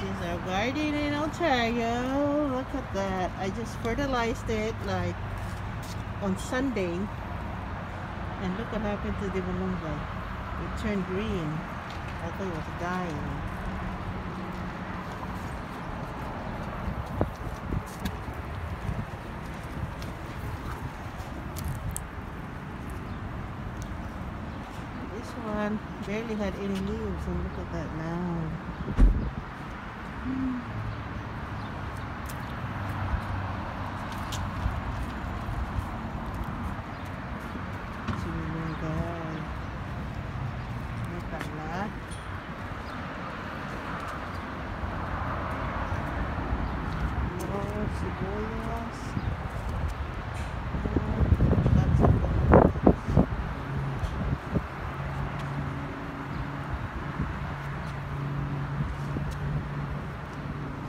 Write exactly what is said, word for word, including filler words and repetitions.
is our garden in Ontario. Look at that. I just fertilized it like on Sunday. And look what happened to the malunggay. It turned green. I thought it was dying. This one barely had any leaves, and look at that now. Hmm. Sibuyas.